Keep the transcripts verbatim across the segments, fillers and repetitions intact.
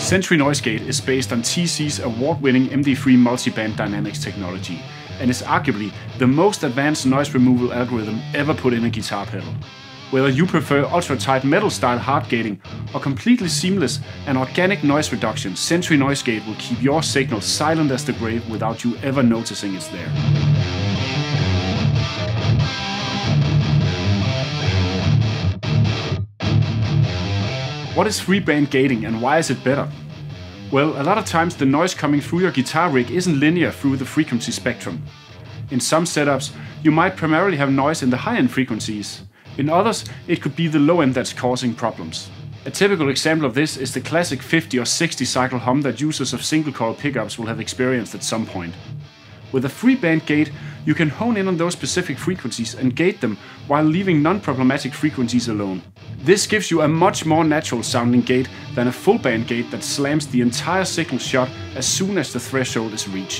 Sentry Noise Gate is based on T C's award-winning M D three multiband dynamics technology and is arguably the most advanced noise removal algorithm ever put in a guitar pedal. Whether you prefer ultra-tight metal-style hard gating or completely seamless and organic noise reduction, Sentry Noise Gate will keep your signal silent as the grave without you ever noticing it's there. What is three-band gating and why is it better? Well, a lot of times the noise coming through your guitar rig isn't linear through the frequency spectrum. In some setups, you might primarily have noise in the high-end frequencies. In others, it could be the low end that's causing problems. A typical example of this is the classic fifty or sixty cycle hum that users of single coil pickups will have experienced at some point. With a three-band gate, you can hone in on those specific frequencies and gate them while leaving non-problematic frequencies alone. This gives you a much more natural sounding gate than a full-band gate that slams the entire signal shut as soon as the threshold is reached.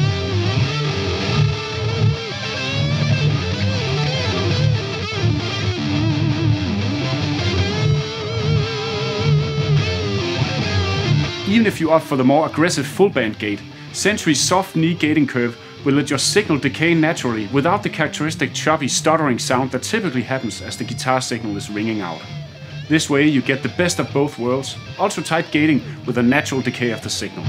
Even if you opt for the more aggressive full-band gate, Sentry's soft knee gating curve will let your signal decay naturally without the characteristic choppy, stuttering sound that typically happens as the guitar signal is ringing out. This way you get the best of both worlds, ultra-tight gating with a natural decay of the signal.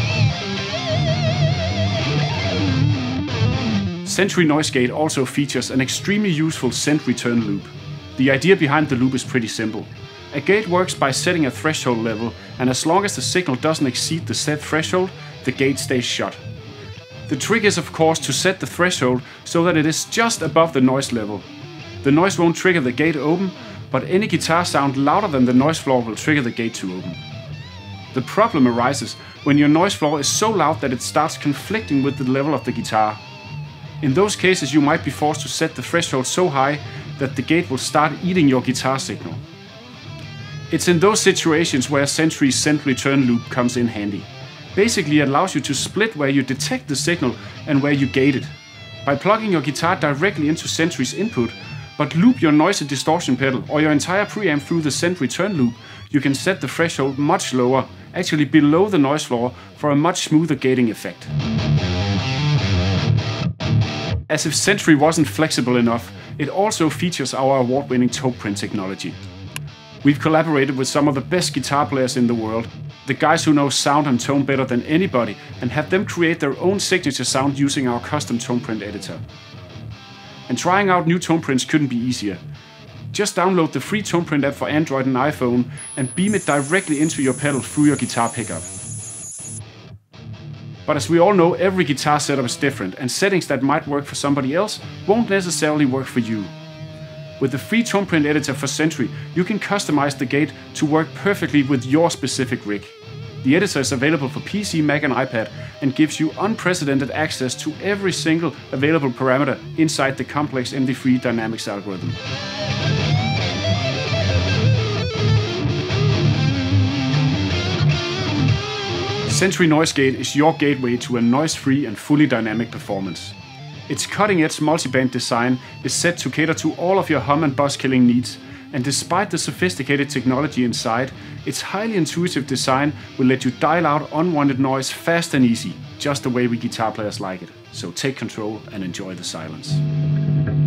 Sentry Noise Gate also features an extremely useful send return loop. The idea behind the loop is pretty simple. A gate works by setting a threshold level, and as long as the signal doesn't exceed the set threshold, the gate stays shut. The trick is of course to set the threshold so that it is just above the noise level. The noise won't trigger the gate open, but any guitar sound louder than the noise floor will trigger the gate to open. The problem arises when your noise floor is so loud that it starts conflicting with the level of the guitar. In those cases you might be forced to set the threshold so high that the gate will start eating your guitar signal. It's in those situations where Sentry's send return loop comes in handy. Basically it allows you to split where you detect the signal and where you gate it. By plugging your guitar directly into Sentry's input, but loop your noise and distortion pedal or your entire preamp through the send return loop, you can set the threshold much lower, actually below the noise floor, for a much smoother gating effect. As if Sentry wasn't flexible enough, it also features our award-winning toe print technology. We've collaborated with some of the best guitar players in the world, the guys who know sound and tone better than anybody, and have them create their own signature sound using our custom tone print editor. And trying out new tone prints couldn't be easier. Just download the free tone print app for Android and iPhone and beam it directly into your pedal through your guitar pickup. But as we all know, every guitar setup is different, and settings that might work for somebody else won't necessarily work for you. With the free tone print editor for Sentry, you can customize the gate to work perfectly with your specific rig. The editor is available for P C, Mac and iPad and gives you unprecedented access to every single available parameter inside the complex M D three dynamics algorithm. Sentry Noise Gate is your gateway to a noise-free and fully dynamic performance. Its cutting-edge multiband design is set to cater to all of your hum and buzz killing needs, and despite the sophisticated technology inside, its highly intuitive design will let you dial out unwanted noise fast and easy, just the way we guitar players like it. So take control and enjoy the silence.